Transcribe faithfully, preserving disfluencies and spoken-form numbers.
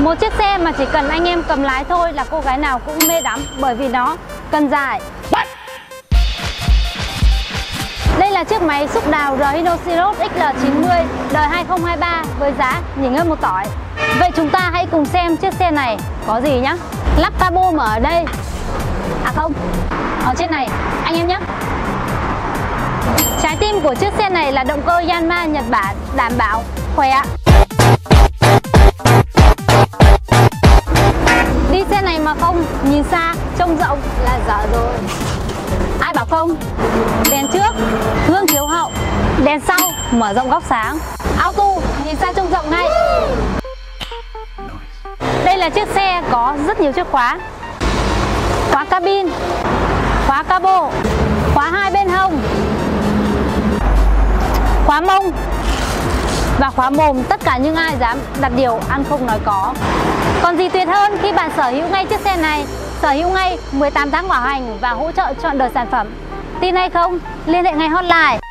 Một chiếc xe mà chỉ cần anh em cầm lái thôi là cô gái nào cũng mê đắm, bởi vì nó cần dài. Đây là chiếc máy xúc đào Rhinoceros X L chín mươi đời hai không hai ba với giá nhỉnh hơn một tỏi. Vậy chúng ta hãy cùng xem chiếc xe này có gì nhá. Lắp cabo mở ở đây. À không, ở trên này anh em nhé. Trái tim của chiếc xe này là động cơ Yanmar Nhật Bản, đảm bảo khỏe. Đi xe này mà không nhìn xa trông rộng là dở rồi. Ai bảo không? Đèn trước gương chiếu hậu, đèn sau mở rộng góc sáng, auto nhìn xa trông rộng ngay. Đây là chiếc xe có rất nhiều chiếc khóa: khóa cabin, khóa cabo, khóa hai bên hông, khóa mông và khóa mồm. Tất cả những ai dám đặt điều ăn không nói có. Còn gì tuyệt hơn khi bạn sở hữu ngay chiếc xe này, sở hữu ngay mười tám tháng bảo hành và hỗ trợ trọn đời sản phẩm. Tin hay không? Liên hệ ngay hotline